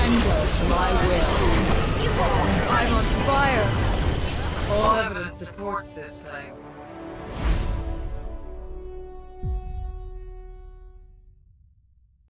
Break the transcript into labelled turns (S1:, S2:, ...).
S1: Surrender to my will.
S2: I'm on fire!
S1: All evidence supports this claim.